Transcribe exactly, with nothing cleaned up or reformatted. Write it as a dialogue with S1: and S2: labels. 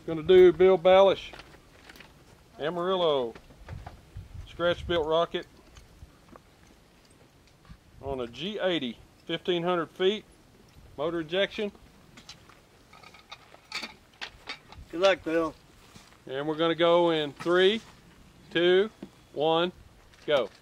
S1: Gonna do Bill Ballish Amarillo scratch built rocket on a G eighty, fifteen hundred feet motor injection.
S2: Good luck, Bill.
S1: And we're gonna go in three, two, one, go.